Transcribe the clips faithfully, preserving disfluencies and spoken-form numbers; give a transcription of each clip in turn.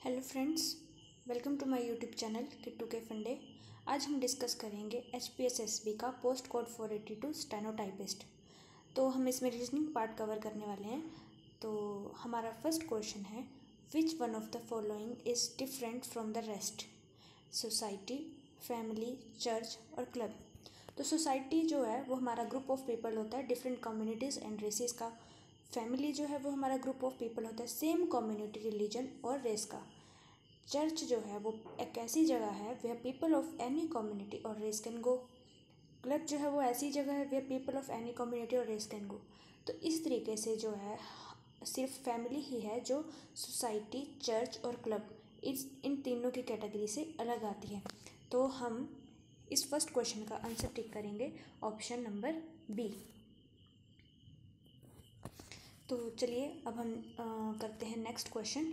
Hello friends, welcome to my YouTube channel Kittu के फंडे। आज हम डिस्कस करेंगे H P S S B का post code four eighty two stenotypist. तो हम इसमें रीजनिंग पार्ट कवर करने वाले हैं। तो हमारा फर्स्ट क्वेश्चन है, which one of the following is different from the rest? Society, family, church और क्लब। तो सोसाइटी जो है वो हमारा ग्रुप ऑफ पीपल होता है डिफरेंट कम्युनिटीज़ एंड रेसेस का। फैमिली जो है वो हमारा ग्रुप ऑफ पीपल होता है सेम कम्युनिटी, रिलीजन और रेस का। चर्च जो है वो एक ऐसी जगह है where people of any community और रेस कैन गो। क्लब जो है वो ऐसी जगह है where people of any community और रेस कैन गो। तो इस तरीके से जो है सिर्फ फैमिली ही है जो सोसाइटी, चर्च और क्लब इस इन तीनों की कैटेगरी से अलग आती है। तो हम इस फर्स्ट क्वेश्चन का आंसर टिक करेंगे ऑप्शन नंबर बी। तो चलिए अब हम आ, करते हैं next question.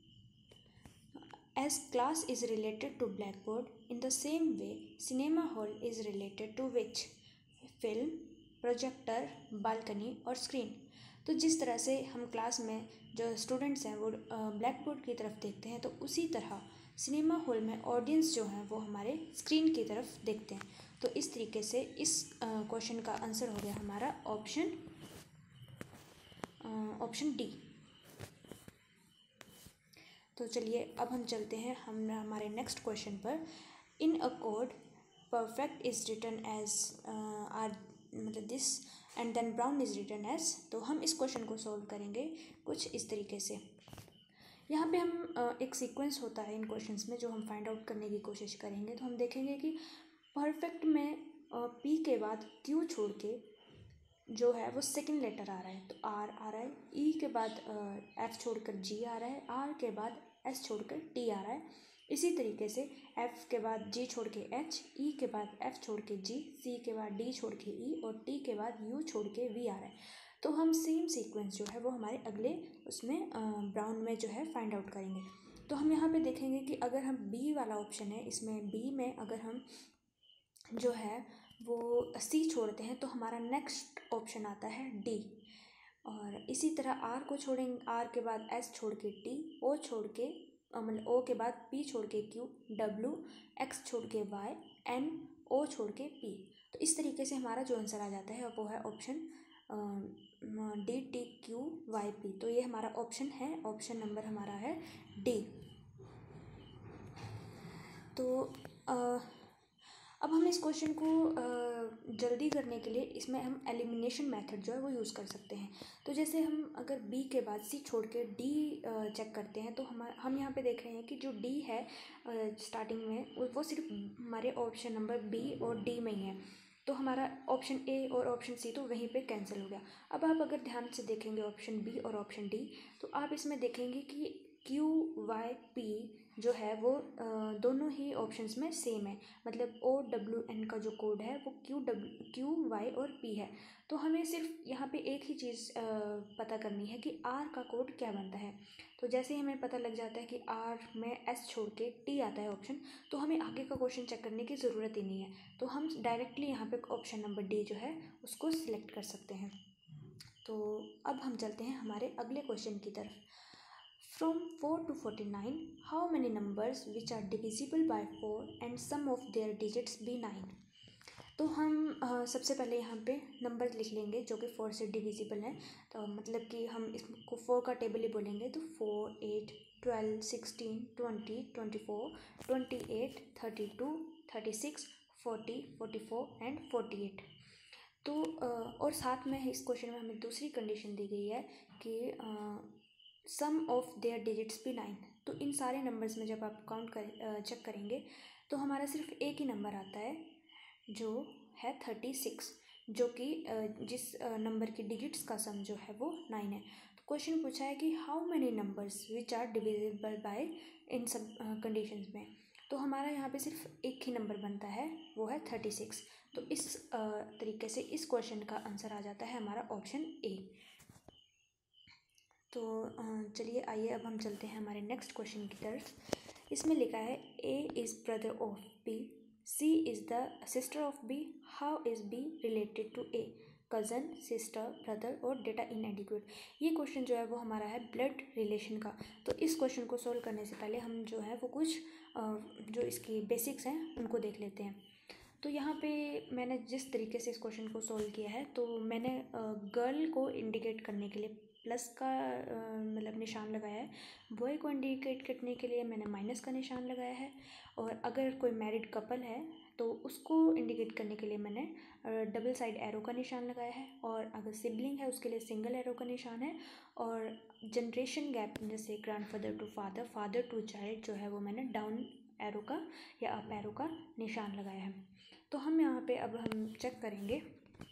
As class is related to blackboard, in the same way, cinema hall is related to which? Film, projector, balcony और screen। तो जिस तरह से हम क्लास में जो स्टूडेंट्स हैं वो ब्लैक बोर्ड की तरफ देखते हैं, तो उसी तरह सिनेमा हॉल में ऑडियंस जो है वो हमारे स्क्रीन की तरफ देखते हैं। तो इस तरीके से इस क्वेश्चन का आंसर हो गया हमारा ऑप्शन ऑप्शन डी। तो चलिए अब हम चलते हैं हम हमारे नेक्स्ट क्वेश्चन पर। In a code perfect is written as R मतलब this and then brown is written as. तो हम इस क्वेश्चन को सॉल्व करेंगे कुछ इस तरीके से। यहाँ पे हम uh, एक सीक्वेंस होता है इन क्वेश्चंस में जो हम फाइंड आउट करने की कोशिश करेंगे। तो हम देखेंगे कि परफेक्ट में पी uh, के बाद क्यू छोड़ के जो है वो सेकंड लेटर आ रहा है, तो आर आ रहा है। ई के बाद एफ uh, छोड़कर जी आ रहा है। आर के बाद एस छोड़कर टी आ रहा है। इसी तरीके से एफ के बाद जी छोड़ के एच, ई के बाद एफ छोड़ के जी, सी के बाद डी छोड़ के ई और टी के बाद यू छोड़ के वी आ रहा है। तो हम सेम सीक्वेंस जो है वो हमारे अगले उसमें ब्राउन में जो है फाइंड आउट करेंगे। तो हम यहाँ पे देखेंगे कि अगर हम बी वाला ऑप्शन है, इसमें बी में अगर हम जो है वो सी छोड़ते हैं तो हमारा नेक्स्ट ऑप्शन आता है डी। और इसी तरह आर को छोड़ेंगे, आर के बाद एस छोड़ के टी, ओ छोड़ के मतलब ओ के बाद पी छोड़ के क्यू, डब्ल्यू, एक्स छोड़ के वाई, एन, ओ छोड़ के पी। तो इस तरीके से हमारा जो आंसर आ जाता है वो है option D, T, Q, Y, P. तो ये हमारा ऑप्शन है, ऑप्शन नंबर हमारा है डी। तो आ, अब हम इस क्वेश्चन को जल्दी करने के लिए इसमें हम एलिमिनेशन मेथड जो है वो यूज़ कर सकते हैं। तो जैसे हम अगर बी के बाद सी छोड़ के डी चेक करते हैं तो हम हम यहाँ पे देख रहे हैं कि जो डी है स्टार्टिंग में वो सिर्फ हमारे ऑप्शन नंबर बी और डी में ही है। तो हमारा ऑप्शन ए और ऑप्शन सी तो वहीं पे कैंसिल हो गया। अब आप अगर ध्यान से देखेंगे ऑप्शन बी और ऑप्शन डी, तो आप इसमें देखेंगे कि क्यू, वाई, पी जो है वो दोनों ही ऑप्शंस में सेम है। मतलब ओ डब्ल्यू एन का जो कोड है वो क्यू डब्ल्यू क्यू वाई और पी है। तो हमें सिर्फ यहाँ पे एक ही चीज़ पता करनी है कि आर का कोड क्या बनता है। तो जैसे ही हमें पता लग जाता है कि आर में एस छोड़ के टी आता है ऑप्शन, तो हमें आगे का क्वेश्चन चेक करने की ज़रूरत ही नहीं है। तो हम डायरेक्टली यहाँ पे ऑप्शन नंबर डी जो है उसको सिलेक्ट कर सकते हैं। तो अब हम चलते हैं हमारे अगले क्वेश्चन की तरफ। From four to forty-nine, how many numbers which are divisible by four and sum of their digits be nine? तो हम uh, सबसे पहले यहाँ पे नंबर लिख लेंगे जो कि फोर से डिविजिबल हैं। तो मतलब कि हम इसको फोर का टेबल ही बोलेंगे। तो four, eight, twelve, sixteen, twenty, twenty four, twenty eight, thirty two, thirty six, forty, forty four and forty eight. तो uh, और साथ में इस क्वेश्चन में हमें दूसरी कंडीशन दी गई है कि uh, some of their digits भी नाइन। तो इन सारे नंबर्स में जब आप काउंट कर चेक करेंगे तो हमारा सिर्फ एक ही नंबर आता है जो है थर्टी सिक्स, जो कि जिस नंबर की डिजिट्स का सम जो है वो नाइन है। तो क्वेश्चन पूछा है कि how many numbers which are divisible by इन सब कंडीशंस में। तो हमारा यहाँ पे सिर्फ एक ही नंबर बनता है, वो है थर्टी सिक्स। तो इस तरीके से इस क्वेश्चन का आंसर आ जाता है हमारा ऑप्शन ए। तो चलिए आइए अब हम चलते हैं हमारे नेक्स्ट क्वेश्चन की तरफ। इसमें लिखा है A is brother of B, C is the sister of B, how is B related to A. Cousin, sister, brother और डेटा इनएडिक्वेट। ये क्वेश्चन जो है वो हमारा है ब्लड रिलेशन का। तो इस क्वेश्चन को सोल्व करने से पहले हम जो है वो कुछ जो इसकी बेसिक्स हैं उनको देख लेते हैं। तो यहाँ पे मैंने जिस तरीके से इस क्वेश्चन को सोल्व किया है, तो मैंने गर्ल को इंडिकेट करने के लिए प्लस का मतलब निशान लगाया है, बॉय को इंडिकेट करने के लिए मैंने माइनस का निशान लगाया है, और अगर कोई मैरिड कपल है तो उसको इंडिकेट करने के लिए मैंने डबल साइड एरो का निशान लगाया है, और अगर सिबलिंग है उसके लिए सिंगल एरो का निशान है, और जनरेशन गैप जैसे grandfather to father, father to child जो है वो मैंने डाउन एरो का या अप एरो का निशान लगाया है। तो हम यहाँ पे अब हम चेक करेंगे,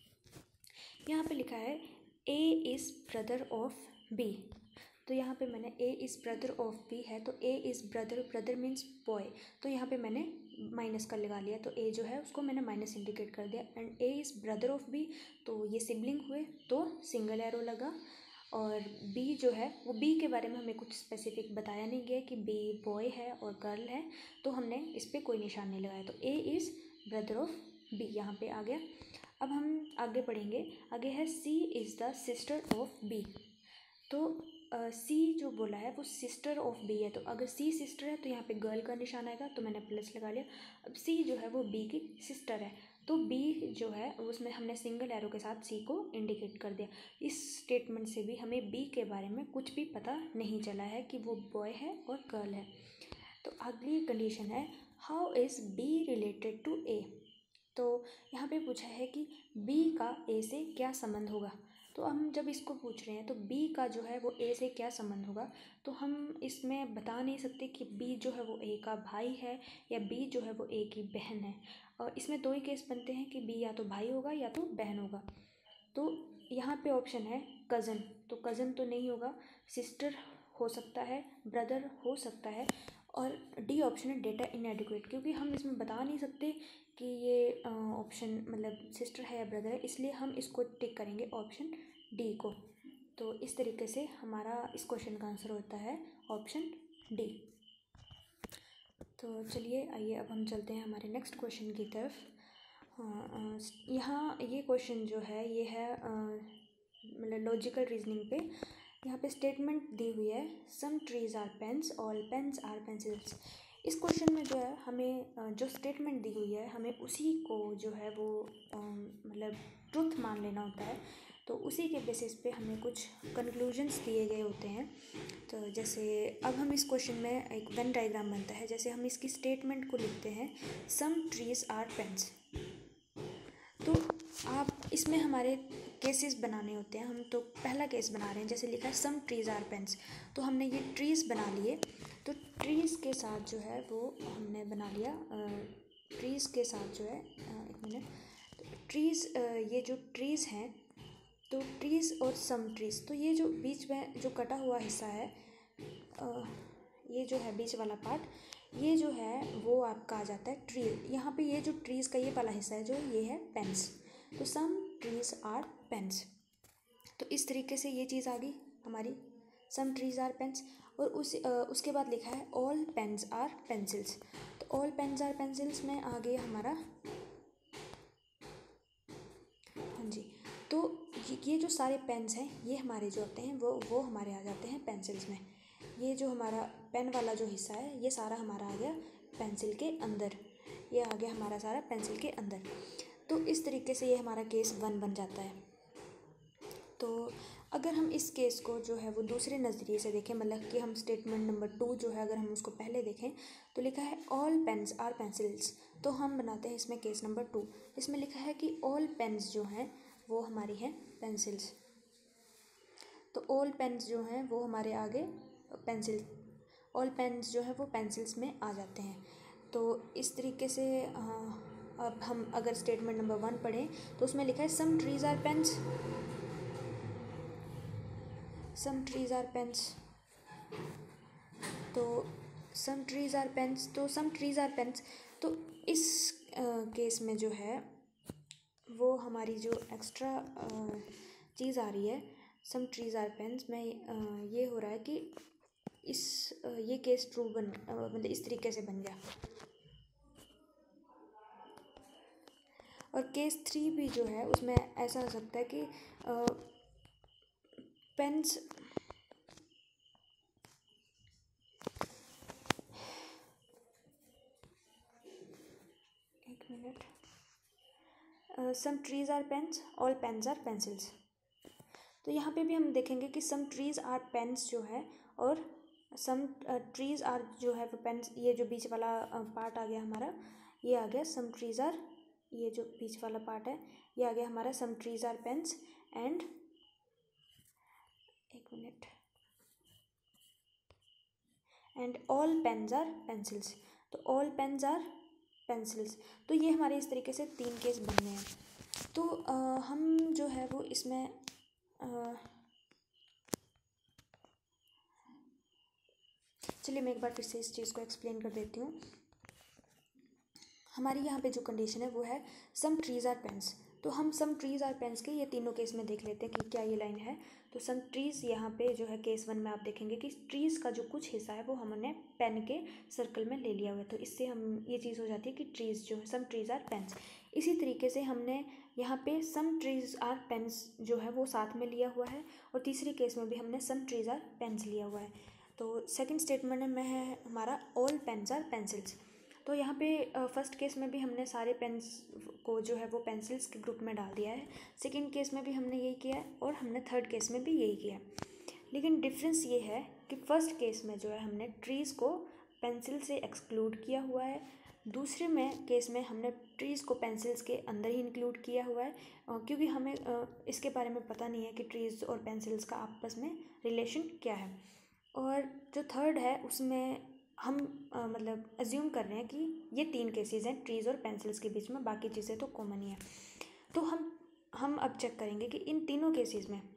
यहाँ पे लिखा है A is brother of B. तो यहाँ पे मैंने A is brother of B है, तो A is brother, brother means boy, तो यहाँ पे मैंने माइनस का लगा लिया, तो ए जो है उसको मैंने माइनस इंडिकेट कर दिया। And A is brother of B, तो ये सिबलिंग हुए तो सिंगल एरो लगा, और बी जो है वो बी के बारे में हमें कुछ स्पेसिफिक बताया नहीं गया कि बी बॉय है और गर्ल है, तो हमने इस पर कोई निशान नहीं लगाया, तो A is brother of B यहाँ पे आ गया। अब हम आगे पढ़ेंगे, आगे है C is the sister of B. तो सी uh, जो बोला है वो सिस्टर ऑफ बी है, तो अगर सी सिस्टर है तो यहाँ पे गर्ल का निशान आएगा, तो मैंने प्लस लगा लिया। अब सी जो है वो बी की सिस्टर है, तो बी जो है उसमें हमने सिंगल एरो के साथ सी को इंडिकेट कर दिया। इस स्टेटमेंट से भी हमें बी के बारे में कुछ भी पता नहीं चला है कि वो बॉय है और गर्ल है। तो अगली कंडीशन है how is B related to A. तो यहाँ पे पूछा है कि बी का ए से क्या संबंध होगा। तो हम जब इसको पूछ रहे हैं तो बी का जो है वो ए से क्या संबंध होगा, तो हम इसमें बता नहीं सकते कि बी जो है वो ए का भाई है या बी जो है वो ए की बहन है, और इसमें दो ही केस बनते हैं कि बी या तो भाई होगा या तो बहन होगा। तो यहाँ पे ऑप्शन है कज़न, तो कज़न तो नहीं होगा, सिस्टर हो सकता है, ब्रदर हो सकता है, और डी ऑप्शन है डेटा इनएडिक्वेट, क्योंकि हम इसमें बता नहीं सकते कि ये ऑप्शन मतलब सिस्टर है या ब्रदर है, इसलिए हम इसको टिक करेंगे ऑप्शन डी को। तो इस तरीके से हमारा इस क्वेश्चन का आंसर होता है ऑप्शन डी। तो चलिए आइए अब हम चलते हैं हमारे नेक्स्ट क्वेश्चन की तरफ। हाँ, यहाँ ये क्वेश्चन जो है ये है मतलब लॉजिकल रीजनिंग पे। यहाँ पे स्टेटमेंट दी हुई है some trees are pens, all pens are pencils. इस क्वेश्चन में जो है हमें जो स्टेटमेंट दी हुई है हमें उसी को जो है वो मतलब ट्रुथ मान लेना होता है, तो उसी के बेसिस पे हमें कुछ कंक्लूजन्स दिए गए होते हैं। तो जैसे अब हम इस क्वेश्चन में एक वेन डायग्राम बनता है, जैसे हम इसकी स्टेटमेंट को लिखते हैं सम ट्रीज आर पेन्स। तो आप इसमें हमारे केसेस बनाने होते हैं, हम तो पहला केस बना रहे हैं, जैसे लिखा है सम ट्रीज़ आर पेन्स, तो हमने ये ट्रीज़ बना लिए। तो ट्रीज़ के साथ जो है वो हमने बना लिया, ट्रीज़ के साथ जो है एक मिनट, तो ट्रीज़ ये जो ट्रीज़ हैं, तो ट्रीज़ और सम ट्रीज़, तो ये जो बीच में जो कटा हुआ हिस्सा है, ये जो है बीच वाला पार्ट, ये जो है वो आपका आ जाता है ट्री। यहाँ पे ये जो ट्रीज़ का ये वाला हिस्सा है जो ये है पेन्स, तो सम ट्रीज़ आर पेन्स। तो इस तरीके से ये चीज़ आ गई हमारी सम ट्रीज़ आर पेन्स। और उस आ, उसके बाद लिखा है ऑल पेन्स आर पेंसिल्स, तो ऑल पेन्स आर पेंसिल्स में आ गया हमारा, हाँ जी, तो ये जो सारे पेन्स हैं ये हमारे जो होते हैं वो वो हमारे आ जाते हैं पेंसिल्स में। ये जो हमारा पेन वाला जो हिस्सा है ये सारा हमारा आ गया पेंसिल के अंदर, ये आ गया हमारा सारा पेंसिल के अंदर। तो इस तरीके से ये हमारा केस वन बन जाता है। तो अगर हम इस केस को जो है वो दूसरे नज़रिए से देखें, मतलब कि हम स्टेटमेंट नंबर टू जो है अगर हम उसको पहले देखें, तो लिखा है ऑल पेन्स आर पेंसिल्स, तो हम बनाते हैं इसमें केस नंबर टू। इसमें लिखा है कि ऑल पेन्स जो हैं वो हमारी हैं पेंसिल्स, तो ऑल पेन्स जो हैं वो हमारे आगे पेंसिल, ऑल पेन्स जो है वो पेंसिल्स में आ जाते हैं। तो इस तरीके से आ, अब हम अगर स्टेटमेंट नंबर वन पढ़ें तो उसमें लिखा है some trees are pens, some trees are pens, तो सम ट्रीज़ आर पेन्स, तो सम ट्रीज़ आर पेन्स, तो इस केस में जो है वो हमारी जो एक्स्ट्रा चीज़ आ रही है सम ट्रीज़ आर पेन्स में, ये हो रहा है कि इस ये केस ट्रू बन मतलब इस तरीके से बन गया। और केस थ्री भी जो है उसमें ऐसा हो सकता है कि पेन्स एक minute some trees are pens, all pens are pencils. तो यहाँ पे भी हम देखेंगे कि सम ट्रीज आर पेन्स जो है और सम ट्रीज आर जो है वो पेन्स, ये जो बीच वाला पार्ट आ गया हमारा, ये आ गया सम ट्रीज आर, ये जो बीच वाला पार्ट है ये आ गया हमारा some trees are pens and एक minute and all pens are pencils. तो ऑल पेन्स आर पेंसिल्स। तो ये हमारे इस तरीके से तीन केस बनने हैं। तो आ, हम जो है वो इसमें चलिए मैं एक बार फिर से इस चीज़ को एक्सप्लेन कर देती हूँ। हमारी यहाँ पे जो कंडीशन है वो है सम ट्रीज आर पेन्स। तो हम सम ट्रीज आर पेन्स के ये तीनों केस में देख लेते हैं कि क्या ये लाइन है। तो सम ट्रीज यहाँ पे जो है केस वन में आप देखेंगे कि ट्रीज का जो कुछ हिस्सा है वो हमने पेन के सर्कल में ले लिया हुआ है। तो इससे हम ये चीज़ हो जाती है कि ट्रीज जो है सम ट्रीज आर पेन्स। इसी तरीके से हमने यहाँ पे सम ट्रीज आर पेन्स जो है वो साथ में लिया हुआ है और तीसरे केस में भी हमने सम ट्रीज आर पेन्स लिया हुआ है। तो सेकेंड स्टेटमेंट में है हमारा ऑल पेन्स आर पेंसिल्स। तो यहाँ पे फर्स्ट केस में भी हमने सारे पेन्स को जो है वो पेंसिल्स के ग्रुप में डाल दिया है, सेकंड केस में भी हमने यही किया है और हमने थर्ड केस में भी यही किया है। लेकिन डिफरेंस ये है कि फर्स्ट केस में जो है हमने ट्रीज़ को पेंसिल से एक्सक्लूड किया हुआ है, दूसरे में केस में हमने ट्रीज़ को पेंसिल्स के अंदर ही इंक्लूड किया हुआ है, क्योंकि हमें इसके बारे में पता नहीं है कि ट्रीज़ और पेंसिल्स का आपस में रिलेशन क्या है। और जो थर्ड है उसमें हम आ, मतलब अज्यूम कर रहे हैं कि ये तीन केसेस हैं ट्रीज़ और पेंसिल्स के बीच में, बाकी चीज़ें तो कॉमन ही है। तो हम हम अब चेक करेंगे कि इन तीनों केसेस में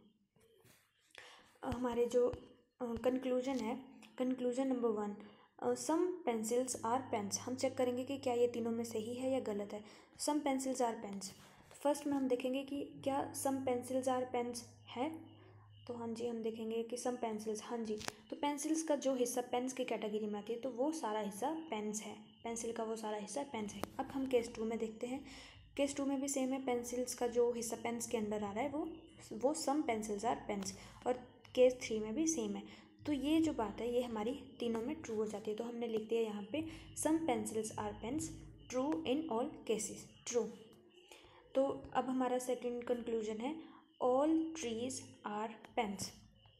हमारे जो कंक्लूजन है, conclusion number one, some pencils are pens. हम चेक करेंगे कि क्या ये तीनों में सही है या गलत है। Some pencils are pens, first में हम देखेंगे कि क्या सम पेंसिल्स आर पेन्स है। तो हाँ जी, हम देखेंगे कि सम पेंसिल्स, हाँ जी। तो पेंसिल्स का जो हिस्सा पेन्स की कैटेगरी में आती है तो वो सारा हिस्सा पेन्स है, पेंसिल का वो सारा हिस्सा पेन्स है। अब हम केस टू में देखते हैं। केस टू में भी सेम है, पेंसिल्स का जो हिस्सा पेन्स के अंदर आ रहा है वो वो सम पेंसिल्स आर पेन्स। और केस थ्री में भी सेम है। तो ये जो बात है ये हमारी तीनों में ट्रू हो जाती है। तो हमने लिख दिया यहाँ पे some pencils are pens, true in all cases, true. तो अब हमारा सेकंड कंक्लूजन है ऑल ट्रीज आर पेन्स।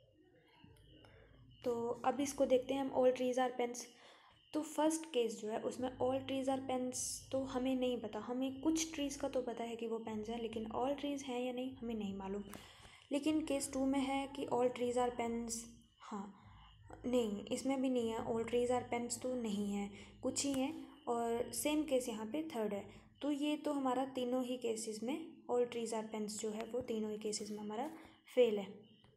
तो अब इसको देखते हैं हम, ऑल ट्रीज आर पेन्स। तो फर्स्ट केस जो है उसमें ऑल ट्रीज आर पेन्स तो हमें नहीं पता, हमें कुछ ट्रीज़ का तो पता है कि वो पेन्स हैं, लेकिन ऑल ट्रीज़ हैं या नहीं हमें नहीं मालूम। लेकिन केस टू में है कि ऑल ट्रीज आर पेन्स, हाँ नहीं इसमें भी नहीं है, ऑल ट्रीज आर पेन्स तो नहीं है, कुछ ही हैं। और सेम केस यहाँ पे थर्ड है। तो ये तो हमारा तीनों ही केसेस में ऑल ट्रीज आर पेन्स जो है वो तीनों ही केसेस में हमारा फेल है।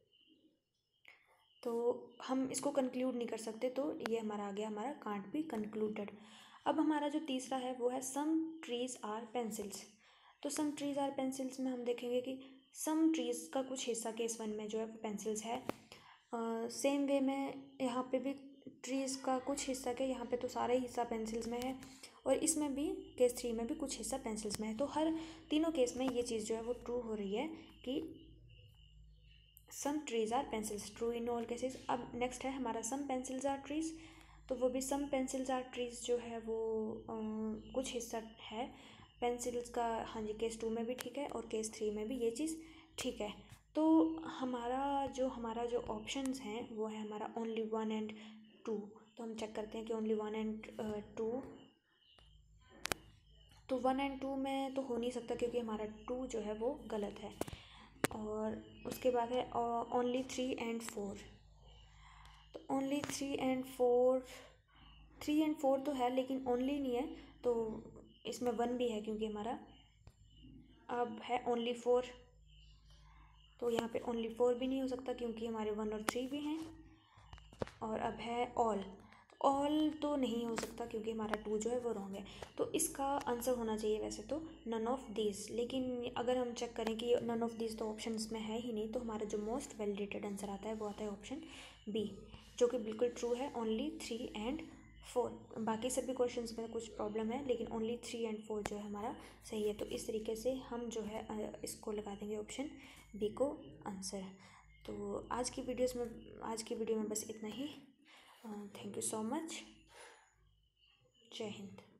तो हम इसको कंक्लूड नहीं कर सकते, तो ये हमारा आ गया हमारा कांट बी कंक्लूडेड। अब हमारा जो तीसरा है वो है सम ट्रीज आर पेंसिल्स। तो सम ट्रीज आर पेंसिल्स में हम देखेंगे कि सम ट्रीज का कुछ हिस्सा केस वन में जो है वो पेंसिल्स है। सेम वे में यहाँ पे भी ट्रीज़ का कुछ हिस्सा के, यहाँ पे तो सारा ही हिस्सा पेंसिल्स में है, और इसमें भी केस थ्री में भी कुछ हिस्सा पेंसिल्स में है। तो हर तीनों केस में ये चीज़ जो है वो ट्रू हो रही है कि some trees are pencils, true in all cases. अब नेक्स्ट है हमारा सम पेंसिल्स आर ट्रीज। तो वो भी सम पेंसिल्स आर ट्रीज जो है वो आ, कुछ हिस्सा है पेंसिल्स का, हाँ जी केस टू में भी ठीक है और केस थ्री में भी ये चीज़ ठीक है। तो हमारा जो हमारा जो ऑप्शंस हैं वो है हमारा ओनली वन एंड टू। तो हम चेक करते हैं कि ओनली वन एंड टू, तो वन एंड टू में तो हो नहीं सकता क्योंकि हमारा टू जो है वो गलत है। और उसके बाद है ओनली थ्री एंड फोर। तो only three and four, three and four तो है लेकिन ओनली नहीं है, तो इसमें वन भी है क्योंकि हमारा अब है ओनली फोर। तो यहाँ पे ओनली फोर भी नहीं हो सकता क्योंकि हमारे वन और थ्री भी हैं। और अब है ऑल, ऑल तो नहीं हो सकता क्योंकि हमारा टू जो है वो रॉन्ग है। तो इसका आंसर होना चाहिए वैसे तो नन ऑफ दीज, लेकिन अगर हम चेक करें कि none of these two options में है ही नहीं, तो हमारा जो मोस्ट वैलिडेटेड आंसर आता है वो आता है ऑप्शन बी, जो कि बिल्कुल ट्रू है, ओनली थ्री एंड फोर, बाकी सभी क्वेश्चंस में कुछ प्रॉब्लम है लेकिन ओनली थ्री एंड फोर जो है हमारा सही है। तो इस तरीके से हम जो है इसको लगा देंगे ऑप्शन बी को आंसर। तो आज की वीडियोस में आज की वीडियो में बस इतना ही। Thank you so much. जय हिंद।